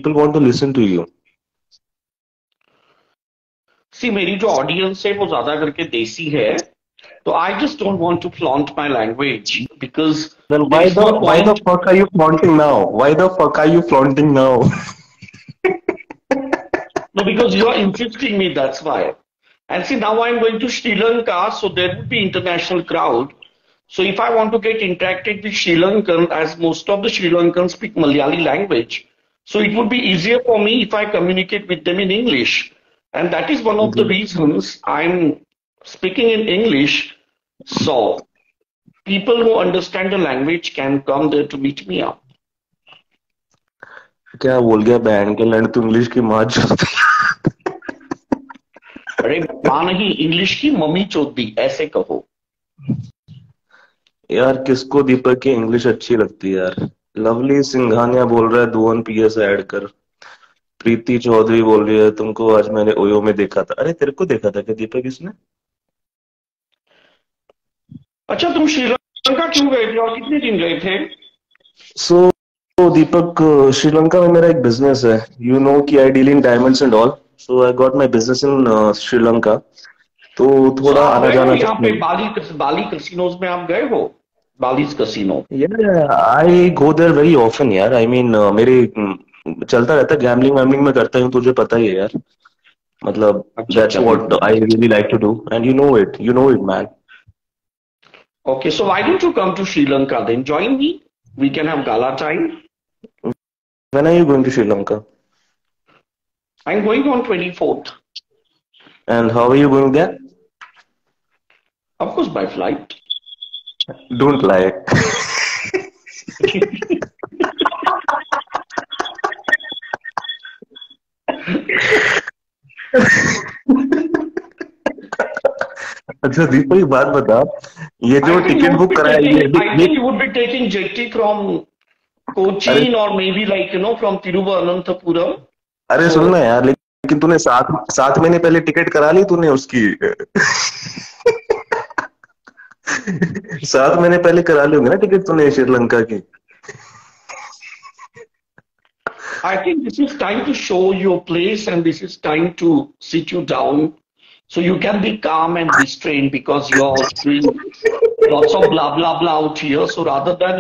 people want to listen to you. सी मेरी जो audience है वो ज्यादा करके देसी है, तो I just don't want to flaunt my language because Then there is no why the point. fuck are you flaunting now? Why the fuck are you flaunting now? No, because you are insisting me, that's why. And see, now I'm going to Sri Lanka, so there would be international crowd. So if I want to get interacted with Sri Lankan, as most of the Sri Lankans speak Malayali language, so it would be easier for me if I communicate with them in English. And that is one of the reasons I'm speaking in English. So people who understand the language can come there to meet me up. क्या बोल गया बहन के लड़, तू English की माँ चोद. अरे माँ नहीं, इंग्लिश की मम्मी चौथी ऐसे कहो. यार किसको दीपक की इंग्लिश अच्छी लगती है यार. लवली सिंघानिया बोल रहा है दुवन पीएस ऐड कर. प्रीति चौधरी बोल रही है तुमको आज मैंने ओयो में देखा था. अरे तेरे को देखा था क्या दीपक इसने? अच्छा, तुम श्रीलंका क्यों गए थे और कितने दिन गए थे? सो दीपक, श्रीलंका में मेरा एक बिजनेस है. यू नो कि I deal in diamonds and all. So I got my business in Sri Lanka. तो So, थोड़ा आप आना गए हो जाना यहाँ पे चाहिए. बाली कसिनोज में आप गए हो? Bally's casino. यार I go there very often यार. आई मीन मेरे चलता रहता है. गैम्बलिंग वैम्बलिंग में करता हूँ, तुझे पता ही है यार. मतलब अच्छा दैट्स अच्छा. What I really like to do and you know it man. Okay, so why don't you come to Sri Lanka then? Join me. We can have gala time. When are you going to Sri Lanka I'm going on 24th. And how are you going there? Of course, by flight. Don't lie. अच्छा दीपक एक बात बता, ये जो ticket book कराया I ये think you would be taking jetty from अरे Cochin or maybe like from Thiruvananthapuram. अरे सुन So ना यार, लेकिन तूने 7 महीने पहले टिकट करा ली तूने उसकी. 7 महीने पहले करा ली होंगी ना टिकट तूने श्रीलंका की. I think this is time to show your place and this is time to sit you down so you can be calm and restrained because you're doing lots of blah blah blah out here. So rather than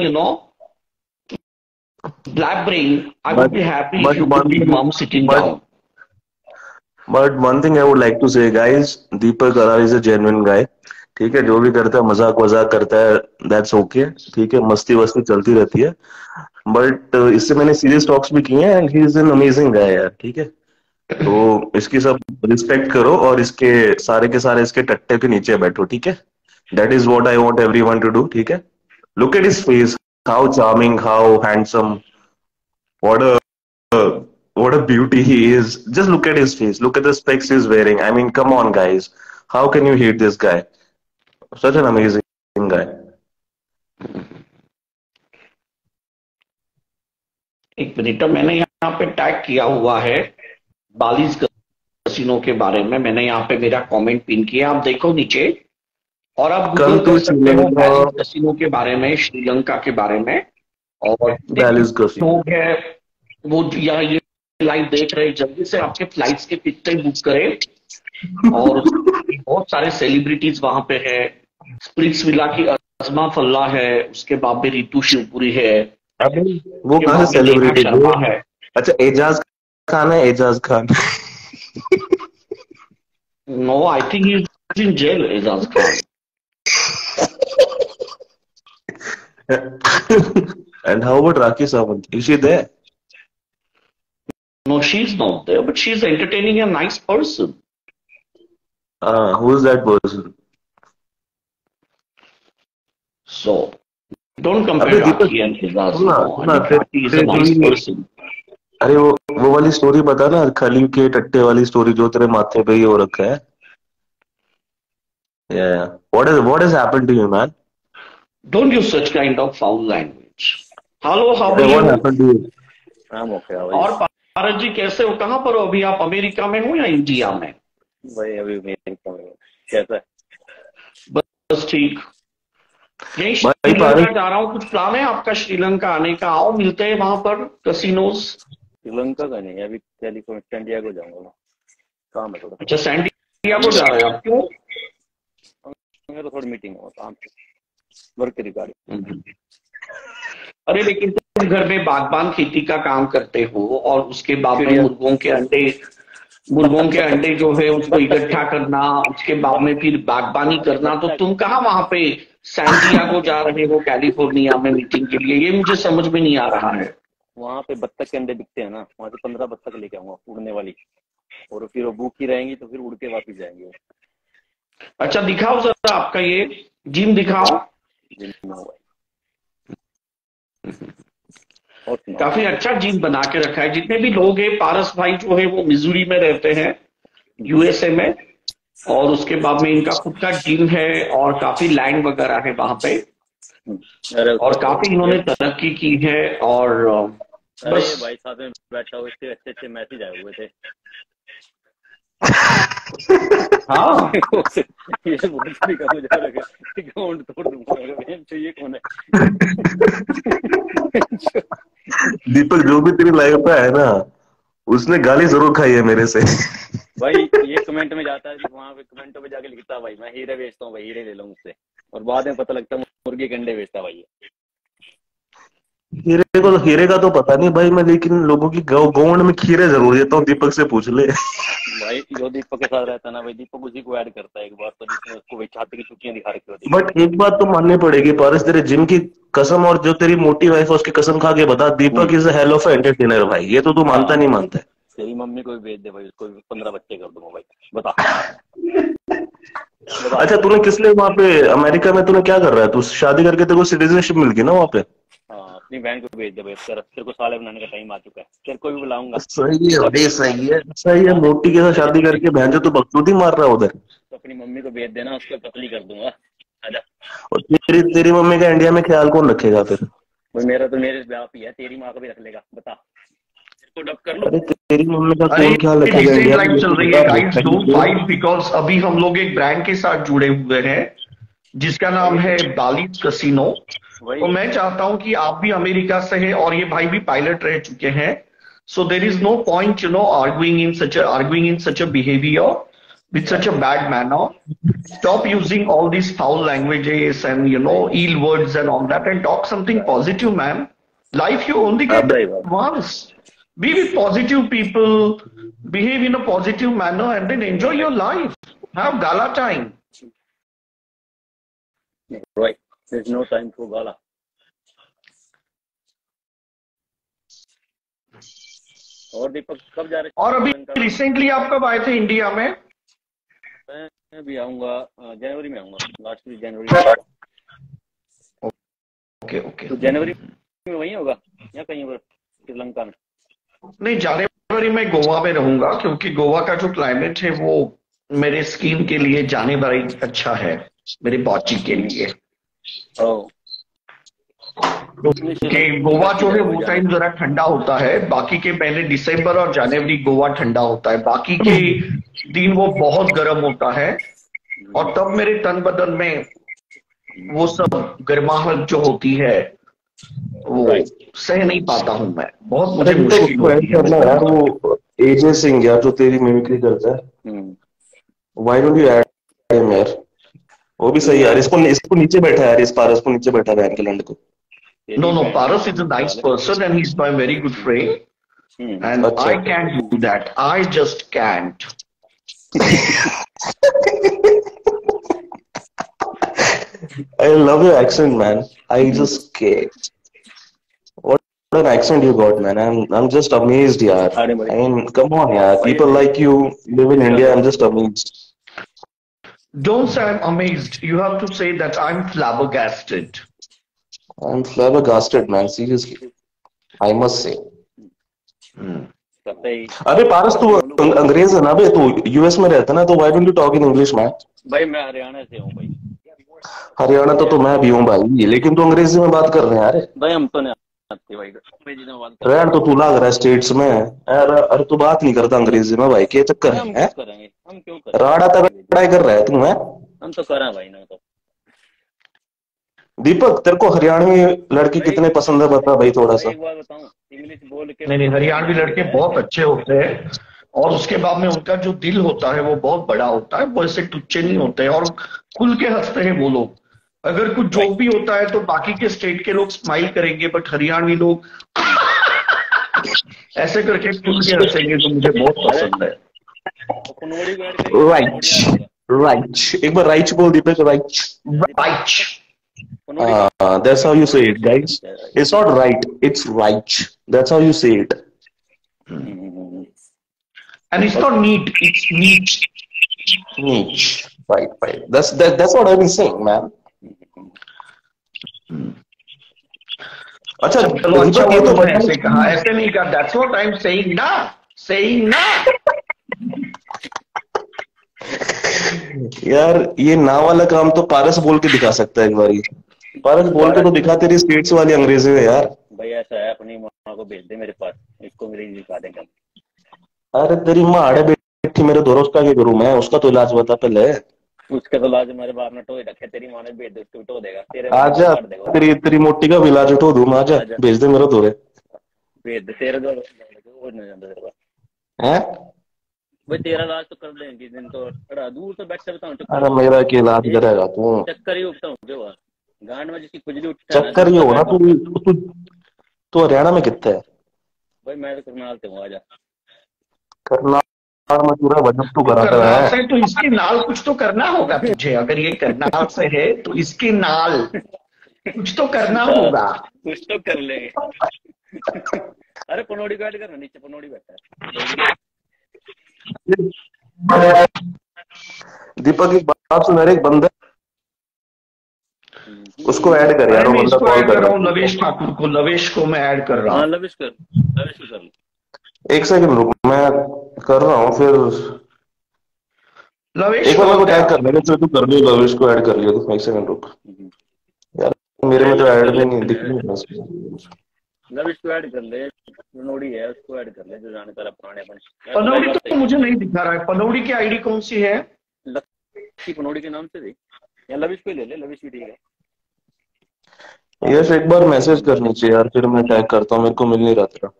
blabbering, I would but be happy if but you could be mum sitting but down. But one thing I would like to say guys, Deepak Arar is a genuine guy. ठीक है, जो भी करता है मजाक वजाक करता है, that's okay. ठीक है, मस्ती वस्ती चलती रहती है. बट इससे मैंने सीरियस टॉक्स भी किए हैं and he is an amazing guy यार. ठीक है, तो इसकी सब रिस्पेक्ट करो और इसके सारे के सारे इसके टट्टे के नीचे बैठो. ठीक है, that is what I want everyone to do. ठीक है, look at his face, how charming, how handsome, what a what a beauty he is. Just look at his face, look at the specs he's wearing. I mean, come on guys, how can you hate this guy? Such an amazing guy. एक minute, मैंने यहाँ पे tag किया हुआ है बालीज casino के बारे में. मैंने यहाँ पे मेरा कमेंट पिन किया, आप देखो नीचे. और आप कल गूगल तो कर सकते हो श्रीलंका, बालीज कसिनो के बारे में, श्रीलंका के बारे में. और बैलिस कसिनो. लोग है वो यहाँ ये लाइव देख रहे हैं, जल्दी से आपके फ्लाइट्स के टिकट बुक करें. और बहुत सारे सेलिब्रिटीज वहां पे है. स्प्रिट्स विला की अजमा फल्ला है, उसके बाद में रितु शिवपुरी है, अबे वो उसके कहाँ बाद से में नेहा सेलिब्रिटी शर्मा है. अच्छा एजाज खान है, Ajaz Khan. No, I think he is in jail, Ajaz Khan. And how about Rakhi Sawant? Is she there? No, she's not there, but she's entertaining a nice person. Who is that person? So don't अबे compare Deepak Rakhi and Ejaz. सुना No, I सुना mean Rakhi is a जो nice ये person. अरे वो वाली story बता ना, खली के टट्टे वाली स्टोरी जो तेरे माथे पे ही हो रखा है. Yeah. What has happened to you, man? Don't use such kind of foul language. Hello, how are Hey, what you? happened to you? I'm okay. How are और you? पारस जी कैसे हो? कहाँ पर हो अभी आप? अमेरिका में हो या इंडिया में? भाई अभी मेरे कैसा है? बस ठीक. यही भाई श्रीलंका पारस, जा रहा हूँ. कुछ प्लान है आपका श्रीलंका आने का? आओ मिलते हैं वहां पर कसिनोज. श्रीलंका का नहीं, अभी कैलिफोर्निया सैंडियागो जाऊंगा मैं, काम है थोड़ा। अच्छा, सैंडियागो जा रहे हैं आप, क्यों? मेरा थोड़ी मीटिंग हुआ काम से, वर्क रिगार्डिंग। अरे लेकिन तुम घर में बागबान खेती का काम करते हो और उसके बाद में मुर्गों के अंडे जो है उसको इकट्ठा करना, उसके बाद में फिर बागबानी करना, तो तुम कहाँ वहां पे सैंडियागो जा रहे हो कैलिफोर्निया में मीटिंग के लिए? ये मुझे समझ में नहीं आ रहा है। वहाँ पे बत्तख के अंडे बिकते हैं ना, वहाँ से 15 बत्तख लेके आऊंगा उड़ने वाली, और फिर वो भूखी रहेंगी तो फिर उड़ के वापिस जाएंगे। अच्छा, दिखाओ जरा आपका ये जिम दिखाओ। काफी अच्छा जिम बना के रखा है। जितने भी लोग हैं, पारस भाई जो है वो मिजूरी में रहते हैं, यूएसए में, और उसके बाद में इनका खुद का जिम है और काफी लैंड वगैरह है वहां पे, और काफी इन्होंने तरक्की की है। और बस भाई साथ में बैठा हुए थे, अच्छे अच्छे मैसेज आए हुए थे। हाँ ये भोजपुरी का मुझे लगा अकाउंट तोड़ दूंगा, तो ये कौन है? दीपक, जो भी तेरी लाइफ पे है ना, उसने गाली जरूर खाई है मेरे से। भाई ये कमेंट में जाता है, वहां पे कमेंटों में जाके लिखता है भाई मैं हीरे बेचता हूँ, भाई हीरे ले लो मुझसे, और बाद में पता लगता है मुर्गी के अंडे बेचता भाई। हीरे का तो पता नहीं भाई मैं, लेकिन लोगों की गौंड में खीरे जरूर देता हूँ। दीपक से पूछ ले। भाई जो दीपक के साथ रहता है ना भाई, दीपक उसी को ऐड करता है एक बार, तो जिसमें उसको भाई छाती की चुटियां दिखा रखी होती है। बट एक बात तो माननी पड़ेगी पारस, तेरे जिम की कसम और जो तेरी मोटी वाइफ है उसकी कसम खा के बता, Deepak is a hell of entertainer भाई। ये तो तू मानता नहीं मानता है। तेरी मम्मी को भी भेज दे भाई, उसको 15 बच्चे कर दूंगा भाई, बता। अच्छा, तूने किस लिए वहां पे अमेरिका में तूने क्या कर रहा है? तू शादी करके तेरे को सिटीजनशिप मिल गई ना वहां पे? हाँ, अपनी बहन को भेज दे भाई, तेरे को साले बनाने का टाइम आ चुका है, तेरे को भी बुलाऊंगा। सही है भाई, सही है, सही है। मोटी के साथ शादी करके बहन जो तू बकचोदी मार रहा है उधर। तो अपनी मम्मी को भेज देना, उसको पतली कर दूंगा। आजा। और तेरी मम्मी का इंडिया में ख्याल कौन रखेगा फिर? मेरा तो मेरे बाप ही है, तेरी माँ को भी रख लेगा, बता। तेरे को डब कर लो। अरे तेरी मम्मी का कौन ख्याल रखेगा इंडिया में? चल रही है गाइस, डोंट फाइट, बिकॉज अभी हम लोग एक ब्रांड के साथ जुड़े हुए हैं जिसका नाम है बालीज कसिनो। तो मैं चाहता हूं कि आप भी अमेरिका से हैं और ये भाई भी पायलट रह चुके हैं, so there is no point arguing in such a behavior with such a bad manner. Stop using all these foul languages and ill words and all that, and talk something positive, man. Life you only get once. Be with positive people, behave in a positive manner, and then enjoy your life. Have gala time. Right. There's no time for gala. और दीपक कब जा रहे? और अभी recently आप कब आए थे इंडिया में? मैं भी आऊंगा, जनवरी में आऊंगा, लास्ट वीक जनवरी। ओके। तो जनवरी में वहीं होगा या कहीं और श्रीलंका में? नहीं, जनवरी में गोवा में रहूंगा, क्योंकि गोवा का जो क्लाइमेट है वो मेरे स्किन के लिए जाने बड़ा अच्छा है, मेरे बॉडी के लिए। कि गोवा जो है वो टाइम जरा ठंडा होता है, बाकी के पहले दिसंबर और जनवरी गोवा ठंडा होता है, बाकी के दिन वो बहुत गर्म होता है, और तब मेरे तन बदन में वो सब गर्माहट जो होती है वो सह नहीं पाता हूं मैं, बहुत मुझे मुश्किल होती है यार। वो एजे सिंह यार जो तेरी मिमिक्री करता है, why don't you add him यार? वो भी सही यार। इसको नीचे बैठा है यार, इस पारस को नीचे बैठा है के लंड को। No, Paras is a nice person and he's my very good friend. And I can't do that. I just can't. I love your accent, man. I just can't. What an accent you got, man. I'm just amazed, yaar. I mean, come on, yaar. People like you live in India. I'm just amazed. Don't say I'm amazed. You have to say that I'm flabbergasted. I'm flabbergasted, man. Seriously, I must say. अबे पारस, तू अंग्रेज है ना बे? तू US में रहता ना, तो why don't you talk in English, man? भाई मैं हरियाणा से हूँ भाई। हरियाणा तो मैं भी हूँ भाई, लेकिन तू अंग्रेजी में बात कर रहे हैं यार। भाई हम तो नहीं आते भाई, अंग्रेजी में बात रैन तो तू लग रहा है स्टेट्स में। अरे तू बात नहीं करता अंग्रेजी में भाई, क्या चक्कर है? हम क्यों करेंगे? राड़ा तक पढ़ाई कर रहा है तू? है हम तो कर रहे हैं भाई ना, तो दीपक, तेरे को हरियाणवी लड़की भाई कितने पसंद है बता भाई थोड़ा भाई सा। एक बात बताऊं, इंग्लिश बोल के नहीं नहीं, हरियाणवी लड़के बहुत अच्छे होते हैं, और उसके बाद में उनका जो दिल होता है वो बहुत बड़ा होता है, वो ऐसे टुच्चे नहीं होते हैं, और खुल के हंसते हैं वो लोग। अगर कुछ भाई। जोक भी होता है तो बाकी के स्टेट के लोग स्माइल करेंगे, बट हरियाणवी लोग ऐसे करके खुल के हंसेंगे, तो मुझे बहुत अरे पसंद है। वो पनौड़ी को ऐड करिए ना, पनौड़ी आ राइट, जाएगा। राइट, एक बार राइट बोल दीपक, राइट। दीपक राइट। पनौड़ी कहाँ That's how you say पनौड़ी it, कैसे बोलते guys. हैं? It's not right, it's right. That's how you say it. Hmm, and it's और not neat, it's neat. Niche. Right, right. That's what I've been saying, man. अच्छा चलो, अच्छा दीपक हुआ ये तो तुमने बता ऐसे कहा, कि ऐसे नहीं कहा। That's what I am saying ना, सेइंग ना। यार ये ना वाला काम तो पारस बोल के दिखा सकता है एक बारी। पारस बोल के बारह तो दिखा, तेरी स्टेट्स वाली अंग्रेजी में यार। भाई ऐसा है, अपनी माँ को भेज दे मेरे पास, इसको मेरी दिखा देंगे हम। अरे तेरी माँ आड़े बैठी मेरे दोस्त का क्या करूं मैं, उसका तो इलाज बता पहले। उसके तो लाज मेरे बाप ने टो रखे, तेरी माँ ने भेज दे, उसको टो देगा, तेरे वाली बाल आजा, काट देगा। तेरी तेरी मोटी का भी इलाज उठो दूं, आजा आजा भेज दे मेरे दोरे। भेज दे, तेरे जो हो नहीं जाता तेरे पास। हैं? भाई तेरा इलाज तो कर देंगे किस दिन, तो बड़ा दूर से बैठ कर बताऊँ, चक्कर अरे मेरा क्या इलाज एक करेगा तू? चक्कर ही उठता हूँ जो गांड में जिसकी खुजली उठता है ना, चक्कर ये सीधा हो ना, बैठ तू जाता है। तू तू हरियाणा में कितना है? भाई मैं तो करनाल से हूँ, आजा। करनाल में पूरा वजन तू तो कराता करनाल है। से तो इसके नाल कुछ तो करना होगा तुझे। अगर ये करनाल से है तो इसके नाल कुछ तो करना हाँ, होगा। कुछ तो कर लेंगे। अरे पनौड़ी को ऐड करना, नीचे पनौड़ी बैठा है। दीपक एक बात सुन, एक बंदा उसको ऐड कर यार, अरे वो मैं बंदा इसको कॉल ऐड कर कर रहा रहा हूँ, है। लवेश ठाकुर को। लवेश को मैं ऐड कर रहा हाँ हूँ। लविश कर, लविश को कर लो। एक सेकंड रुक, मैं कर रहा हूँ फिर। लवेश एक बार को मेरे आ को गया। टैग कर लेना, तो तू कर लियो, लविश को ऐड कर लियो तो। एक सेकंड रुक यार, मेरे अरे में तो लविश ऐड कर भी ले, नहीं दिख नहीं रहा इसमें। लविश को ऐड कर ले, पनौड़ी है उसको ऐड कर ले, जो जानकार है पुराने अपन। मैं तो भाई पनौड़ी बात तो सही है। मुझे नहीं दिखा रहा है। पनौड़ी की आईडी कौन सी है? लक्की पनौड़ी के नाम से थी, या लविश को ही ले ले, लविश भी ठीक है। यस, एक बार मैसेज करनी चाहिए यार, फिर मैं टैग करता हूँ, मेरे को मिल नहीं रहा तेरा।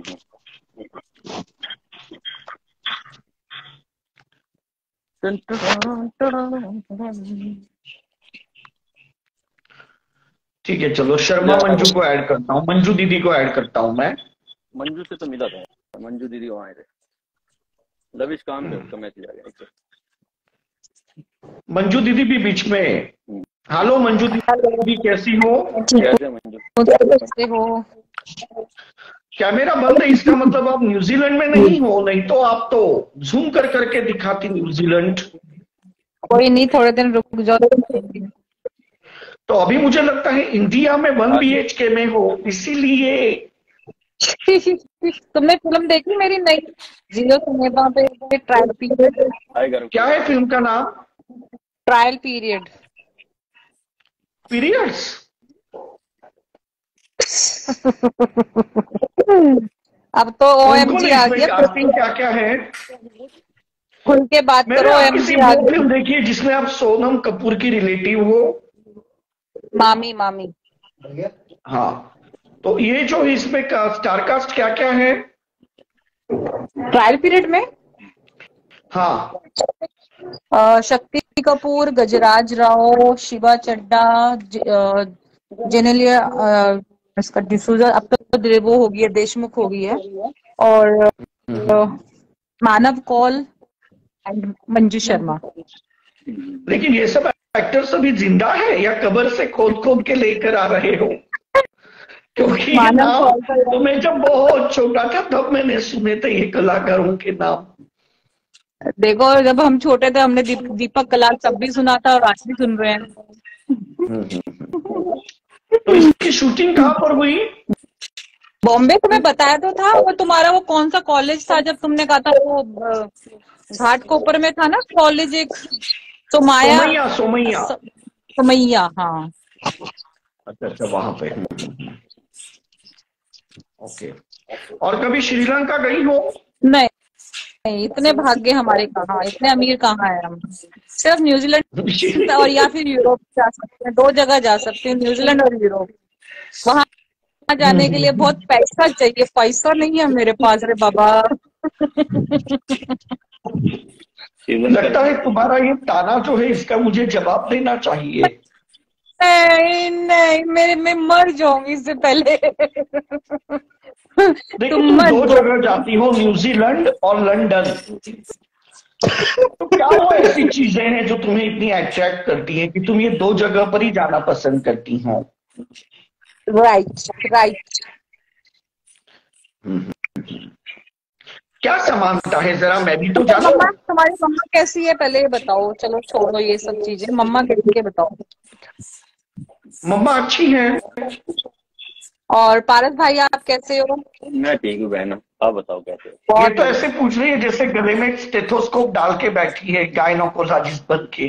ठीक है, चलो शर्मा मंजू को ऐड करता हूँ, मंजू दीदी को ऐड करता हूँ मैं। मंजू से तो मिला था, मंजू दीदी वहां आए थे। लविश काम पे उसका मैसेज आ गया। मंजू दीदी भी बीच में है। हेलो मंजू दीदी, कैसी हो? कैसे मंजू? कैसे हो? कैमरा बंद है, इसका मतलब आप न्यूजीलैंड में नहीं हो। नहीं तो आप तो जूम कर करके दिखाती न्यूजीलैंड। कोई नहीं, थोड़े दिन रुक जाओ। तो अभी मुझे लगता है इंडिया में 1 BHK में हो, इसीलिए। तुमने फिल्म देखी मेरी नई जियो सिनेमा पे, ट्रायल पीरियड? क्या है फिल्म का नाम? Trial period. पीरियड्स? अब तो कौन कौन OMG है आ इसमें? गया। कास्टिंग क्या क्या है? खुल के बात मैंने करो, आपकी OMG सिर्फ आ वो फिल्म गया। देखी है जिसमें आप सोनम कपूर की रिलेटिव हो। मामी मामी। हाँ, तो ये जो इसमें स्टार कास्ट क्या क्या है? ट्रायल पीरियड में हाँ, शक्ति कपूर, गजराज राव, शिवा चड्डा, जेनेलिया, इसका डिसूजा, अब तो वो हो गई है, देशमुख हो गई है, और मानव कौल एंड मंजू शर्मा। लेकिन ये सब एक्टर्स अभी जिंदा है या कब्र से खोद खोद के लेकर आ रहे हो? क्योंकि ये मानव नाम कौल का तो मैं जब बहुत छोटा था तब मैंने सुने थे ये कलाकारों के नाम। देखो, जब हम छोटे थे हमने दीपक कलाल तब भी सुना था, और आज भी सुन रहे हैं। तो इसकी शूटिंग कहाँ पर हुई? बॉम्बे, तुम्हें बताया तो था। वो तुम्हारा वो कौन सा कॉलेज था जब तुमने कहा था, वो घाट कोपर में था ना कॉलेज, एक सोमाया, सोमैया, सोमैया। सोमैया, हाँ। अच्छा अच्छा, वहां पे। ओके। और कभी श्रीलंका गई हो? नहीं नहीं, इतने भाग्य हमारे कहाँ, इतने अमीर कहाँ है हम। सिर्फ न्यूजीलैंड और या फिर यूरोप जा सकते हैं, 2 जगह जा सकते हैं, न्यूजीलैंड और यूरोप। वहां जाने के लिए बहुत पैसा चाहिए, पैसा नहीं है मेरे पास रे बाबा। लगता है तुम्हारा ये ताना जो है इसका मुझे जवाब देना चाहिए। नहीं नहीं, मैं मर जाऊंगी इससे पहले। देखो तुम 2 जगह जाती हो, न्यूजीलैंड और लंदन। तो क्या वो ऐसी चीजें हैं जो तुम्हें इतनी अट्रैक्ट करती हैं कि तुम ये 2 जगह पर ही जाना पसंद करती हो? राइट। क्या समानता है, जरा मैं भी तो तो जानूं। मम्मा, तुम्हारी मम्मा कैसी है पहले ये बताओ। चलो छोड़ो ये सब चीजें, मम्मा कैसी है बताओ। मम्मा अच्छी हैं। और पारस भाई आप कैसे हो? मैं ठीक हूँ बहन, आप बताओ कैसे हो? ये तो ऐसे पूछ रही है जैसे गले में एक स्टेथोस्कोप डाल के बैठी है गायनोकोलॉजिस्ट बन के।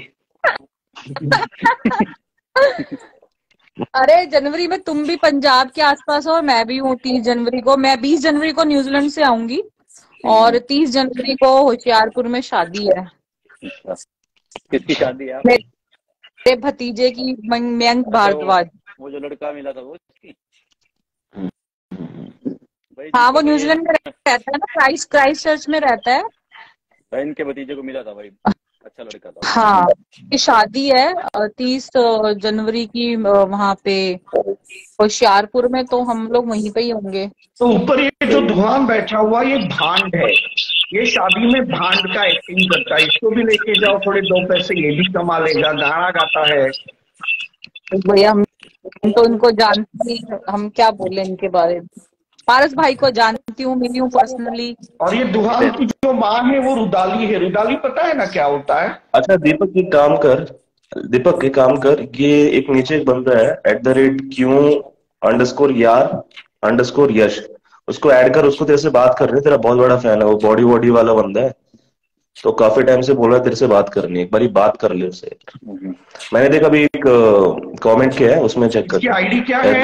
अरे जनवरी में तुम भी पंजाब के आसपास हो और मैं भी हूँ 30 जनवरी को। मैं 20 जनवरी को न्यूजीलैंड से आऊंगी और 30 जनवरी को होशियारपुर में शादी है। अच्छा, किसकी शादी है? मेरे भतीजे की, मयंक भारद्वाज। वो जो लड़का मिला था वो इसकी? हाँ वो न्यूजीलैंड में रहता है ना, क्राइस्ट चर्च में रहता है। बहन के भतीजे को मिला था भाई, अच्छा लड़का था। हाँ की शादी है 30 जनवरी की वहां पे होशियारपुर में, तो हम लोग वहीं पे ही होंगे। तो ऊपर ये जो धुआं बैठा हुआ ये भांड है, ये शादी में भांड का एक्टिंग करता है। इसको भी लेके जाओ, थोड़े 2 पैसे ये भी कमा लेगा, गाना गाता है। भैया हम तो उनको जानते हैं, हम क्या बोले इनके बारे में। पारस भाई को जानती हूँ, मिली हूँ पर्सनली। और ये दुहान की जो माँ है वो रुदाली है। रुदाली पता है ना क्या होता है? अच्छा दीपक एक काम कर, दीपक एक काम कर, ये एक नीचे एक बंदा है @Q_यार_यश, उसको ऐड कर, उसको तेरे से बात कर रहे, तेरा बहुत बड़ा फैन है, वो बॉडी वॉडी वाला बंदा है, तो काफी टाइम से बोल रहा है तेरे से बात करनी, एक बारी बात कर ले उससे। मैंने देखा अभी एक कमेंट किया है, उसमें चेक कर। आईडी क्या है?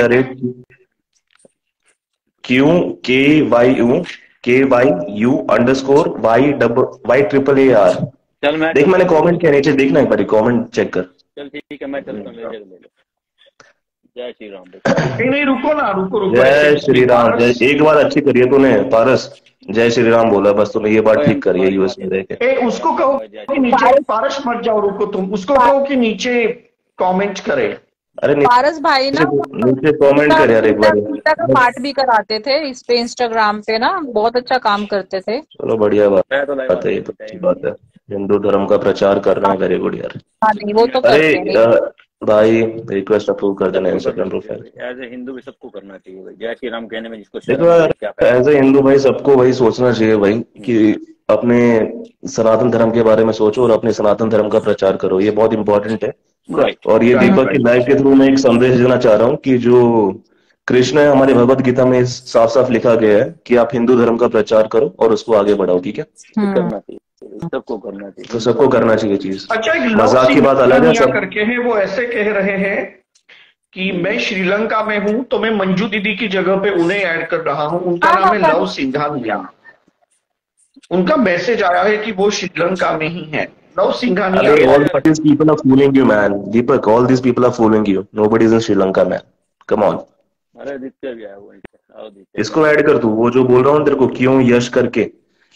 QKYU_Y_YAAR। चल मैं देख मैंने कमेंट किया नीचे, देखना एक बारी कमेंट चेक कर। चल ठीक है, मैं चलता हूँ, ले लो। जय श्री राम। नहीं रुको ना, रुको। जय श्री राम। जय, एक बार अच्छी करिए तूने पारस, जय श्री राम बोला बस तूने, ये बात ठीक करी है यूएस में रह के। उसको कहो कि नीचे, पारस मत जाओ, रुको तुम, उसको कहो कि नीचे कमेंट करे। अरे पारस भाई ना नीचे कमेंट कर यार एक बार। गीता का पाठ भी कराते थे इस पे, इंस्टाग्राम पे ना, बहुत अच्छा काम करते थे। चलो बढ़िया बात है, ये तो अच्छी बात है, हिंदू धर्म का प्रचार कर रहे हैं, वेरी गुड यार। हाँ नहीं वो तो अरे भाई रिक्वेस्ट अप्रूव कर देना Instagram profile. As a Hindu भी सबको करना चाहिए भाई, जय श्री राम कहने में जिसको देखो एज ए हिंदू भाई सबको वही सोचना चाहिए भाई कि अपने सनातन धर्म के बारे में सोचो और अपने सनातन धर्म का प्रचार करो, ये बहुत इंपॉर्टेंट है। और ये दीपक की लाइफ के थ्रू मैं एक संदेश देना चाह रहा हूँ कि जो कृष्ण है, हमारी भगवत गीता में साफ साफ लिखा गया है कि आप हिंदू धर्म का प्रचार करो और उसको आगे बढ़ाओ, ठीक है? करना चाहिए, सबको करना चाहिए, तो सबको करना चाहिए चीज। अच्छा, एक मजाक की बात अलग है सब करके हैं, वो ऐसे कह रहे हैं कि मैं श्रीलंका में हूं तो मैं मंजू दीदी की जगह पे उन्हें ऐड कर रहा हूं। उनका नाम है लव सिंघानिया। उनका मैसेज आया है कि वो श्रीलंका में ही है। Love Singhania. All these people are fooling you, man. Deepak, all these people are fooling you. Nobody is in Sri Lanka, man. Come on. अरे दित्य भी आया हुआ, इसको ऐड कर, तू वो जो बोल रहा हूँ तेरे को, क्यों यश करके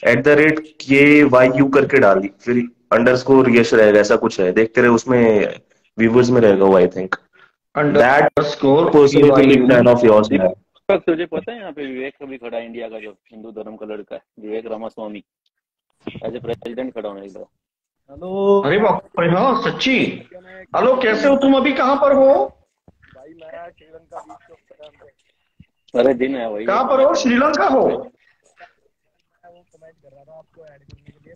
@KYU करके डाल दी, फिर _ यश रहेगा, ऐसा कुछ है, देखते रहे उसमें व्यूवर्स में रहेगा वो, I think that person is big fan of yours man. तुझे पता है यहाँ पे विवेक कभी खड़ा, इंडिया का जो हिंदू धर्म का लड़का है, Vivek Ramaswamy, as a president खड़ा होने लगा। हेलो। अरे बाप रे, हाँ सच्ची। हेलो, कैसे हो तुम? अभी कहाँ पर हो? भाई मैं श्रीलंका बीच पे। अरे दिन है भाई, कहाँ पर हो? श्रीलंका हो? मैं वो कमेंट कर रहा था आपको ऐड करने के लिए।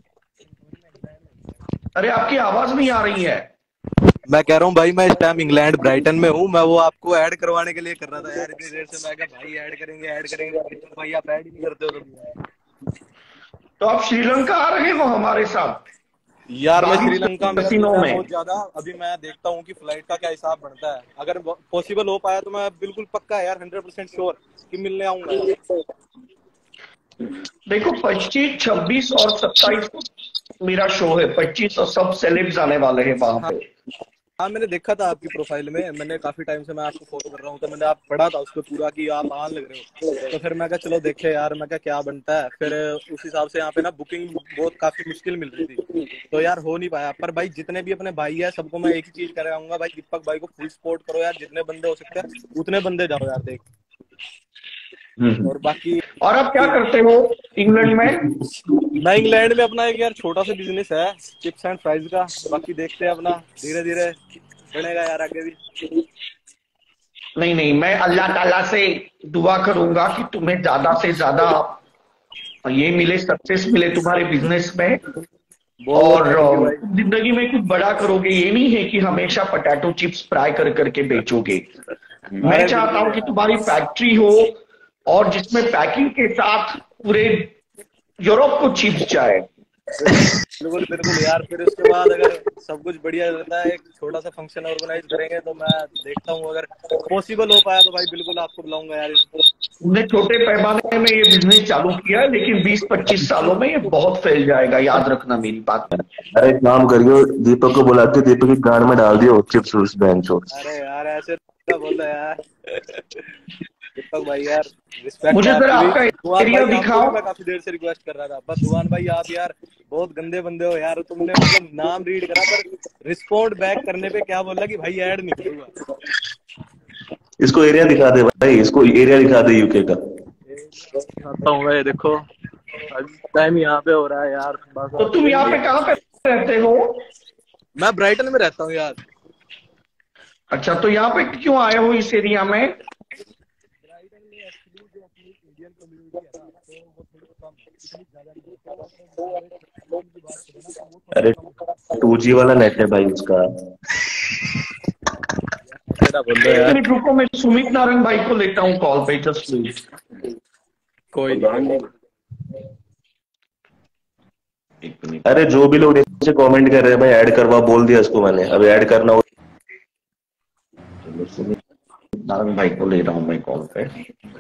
अरे आपकी आवाज नहीं आ रही है। मैं कह रहा हूँ भाई मैं इस टाइम इंग्लैंड ब्राइटन में हूँ, मैं वो आपको ऐड करवाने के लिए कर रहा था यार, इतनी देर से मैं कहा भाई ऐड करेंगे भाई, आप ऐड ही नहीं करते हो। तो आप श्रीलंका आ रहे हो हमारे साथ? यार मैं श्रीलंका में बहुत ज्यादा, अभी मैं देखता हूँ कि फ्लाइट का क्या हिसाब बनता है, अगर पॉसिबल हो पाया तो मैं बिल्कुल पक्का यार 100% श्योर कि मिलने आऊंगा। देखो 25, 26 और 27 को मेरा शो है। 25 और सब सेलेब्स आने वाले हैं वहां हाँ पे। हाँ, मैंने देखा था आपकी प्रोफाइल में, मैंने काफी टाइम से मैं आपको फॉलो कर रहा हूँ, तो मैंने आप पढ़ा था उस पर पूरा कि आप आन लग रहे हो। तो फिर मैं कहा चलो देखे यार, मैं कहा क्या बनता है। फिर उस हिसाब से यहाँ पे ना बुकिंग बहुत काफी मुश्किल मिल रही थी, तो यार हो नहीं पाया। पर भाई जितने भी अपने भाई है सबको मैं एक ही चीज कराऊंगा भाई, दीपक भाई को फुल सपोर्ट करो यार, जितने बंदे हो सकते हैं उतने बंदे जाओ यार देख। और बाकी और आप क्या करते हो इंग्लैंड में? मैं इंग्लैंड में अपना एक यार छोटा सा बिजनेस है, चिप्स एंड फ्राइज का। बाकी देखते हैं अपना धीरे धीरे बढ़ेगा यार आगे भी। नहीं नहीं, मैं अल्लाह ताला से दुआ करूंगा कि तुम्हें ज्यादा से ज्यादा ये मिले, सक्सेस मिले तुम्हारे बिजनेस में। बहुत बहुत और थैंक यू भाई। जिंदगी में कुछ बड़ा करोगे। ये नहीं है कि हमेशा पोटैटो चिप्स फ्राई कर करके बेचोगे। मैं अरे चाहता बिल्कुल हूं कि यार, तुम्हारी फैक्ट्री हो और जिसमें पैकिंग के साथ पूरे यूरोप को चिप्स जाए। बिल्कुल बिल्कुल यार। फिर उसके बाद अगर सब कुछ बढ़िया रहता है, एक छोटा सा फंक्शन ऑर्गेनाइज करेंगे, तो मैं देखता हूँ अगर पॉसिबल हो पाया तो भाई बिल्कुल आपको बुलाऊंगा यार। तुमने छोटे पैमाने में ये बिजनेस चालू किया है, लेकिन 20-25 सालों में ये बहुत फैल जाएगा, याद रखना मेरी बात। अरे एक काम करियो, दीपक को बुला के दीपक की गाड़ में डाल दियो चिप्स विप्स बेंचो। अरे यार ऐसे ना बोलो यार। दीपक भाई यार, रिस्पेक्ट है मुझे जरा आपकी भी। आपका दुआन एरिया भाई आपको भी दिखाओ। मैं काफी देर से रिक्वेस्ट कर रहा था, पर दुआन भाई आप यार बहुत गंदे बंदे हो यार। तुमने मतलब नाम रीड करा पर रिस्पॉन्ड बैक करने पे क्या बोला कि भाई ऐड नहीं करूंगा। इसको एरिया दिखा दे भाई, इसको एरिया दिखा दे यूके का। दिखाता हूँ भाई, देखो टाइम यहाँ पे हो रहा है यार, बस तो आप तुम यहाँ मिलेंगे। पे कहाँ पे रहते हो? मैं ब्राइटन में रहता हूँ यार। अच्छा, तो यहाँ पे क्यों आए हो इस एरिया में? ब्राइटन में एक्चुअली जो अपनी इंडियन कम्युनिटी है ना, तो वो थोड़ी कम है, इतनी ज्यादा नहीं है। तो अगर हमारे ट्रेडिशन की बात करें ना, तो वो थोड़ा अरे कम है। 2G वाला नेट है भाई उसका। ऐसे ना बोल रहे एक यार। मिनट रुको, मैं सुमित नारायण भाई को लेता हूँ कॉल पे, जस्ट प्लीज। कोई नहीं। एक मिनट। अरे जो भी लोग नीचे कमेंट कर रहे हैं भाई, ऐड करवा बोल दिया इसको मैंने, अब ऐड करना हो। चलो, सुमित नारायण भाई को ले रहा हूँ मैं कॉल पे।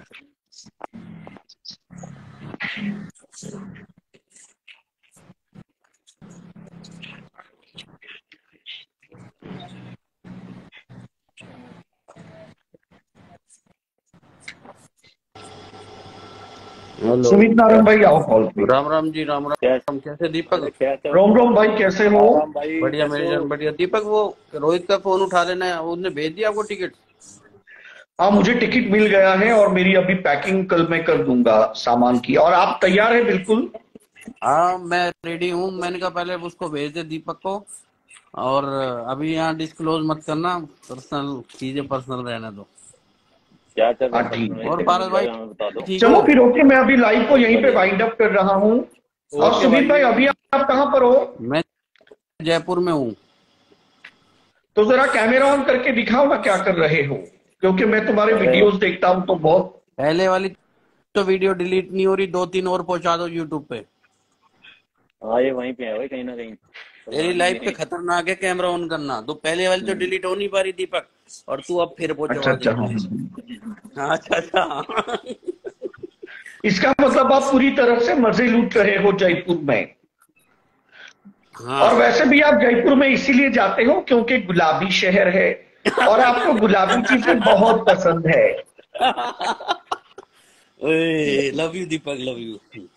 हेलो। सुमित नारायण भाई आओ कॉल पे। राम राम जी, राम राम। कैसे दीपक? रोम रोम भाई, कैसे हो? राम भाई बढ़िया कैसे मेरी हो? जान, बढ़िया। दीपक वो रोहित का फोन उठा लेना, उसने भेज दिया आपको टिकट? हाँ, मुझे टिकट मिल गया है और मेरी अभी पैकिंग कल मैं कर दूंगा सामान की। और आप तैयार है बिल्कुल? हाँ मैं रेडी हूँ। मैंने कहा पहले उसको भेज दे दीपक को। और अभी यहाँ डिस्क्लोज मत करना, पर्सनल चीजें पर्सनल रहने दो। क्या चल रहा हाँ है ठीक। personal और चीजें पारस मिल भाई जाएगा, हमें बता दो। ठीक चलो हो? फिर ओके, मैं अभी लाइव को यहीं पे बढ़िया। वाइंड अप कर रहा हूँ। और ओके सुमित भाई, भाई। अभी आप कहाँ पर हो? मैं जयपुर में हूँ। तो जरा कैमरा ऑन करके दिखाओ ना क्या कर रहे हो, क्योंकि मैं तुम्हारे अरे वीडियोस देखता हूँ तो बहुत। पहले वाली तो वीडियो डिलीट नहीं हो रही, 2-3 और पहुंचा दो यूट्यूब पे। हाँ, ये वहीं पे है भाई, कहीं ना कहीं तो तेरी ध्यान नहीं लाइफ पे है। खतरनाक है, कैमरा ऑन करना। तो पहले वाली तो डिलीट हो नहीं पा रही दीपक, और तू अब फिर अच्छा पहुंचवा अच्छा, दे। हाँ। हाँ, अच्छा अच्छा। इसका मतलब आप पूरी तरह से मजे लूट रहे हो जयपुर में। और हाँ। वैसे भी आप जयपुर में इसीलिए जाते हो क्योंकि गुलाबी शहर है और आपको गुलाबी चीजें बहुत पसंद है। Love you Deepak, love you.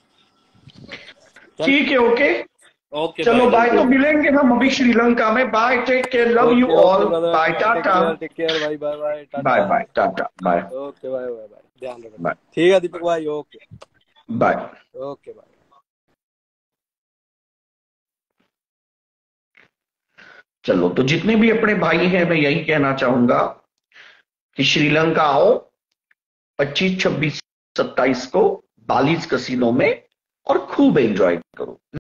चल ठीक है, ओके। ओके चलो बाय। बाय, तो मिलेंगे हम अभी श्रीलंका में। Bye, take care, love you okay all, okay brother, bye, tata. Take care भाई, bye bye, bye tata. Bye, tata, bye okay bye bye bye, ध्यान रखना। बाय ठीक है दीपक भाई, ओके। बाय। Okay bye. चलो, तो जितने भी अपने भाई हैं, मैं यही कहना चाहूंगा कि श्रीलंका आओ 25, 26, 27 को बालीज कसिनो में और खूब एंजॉय करो।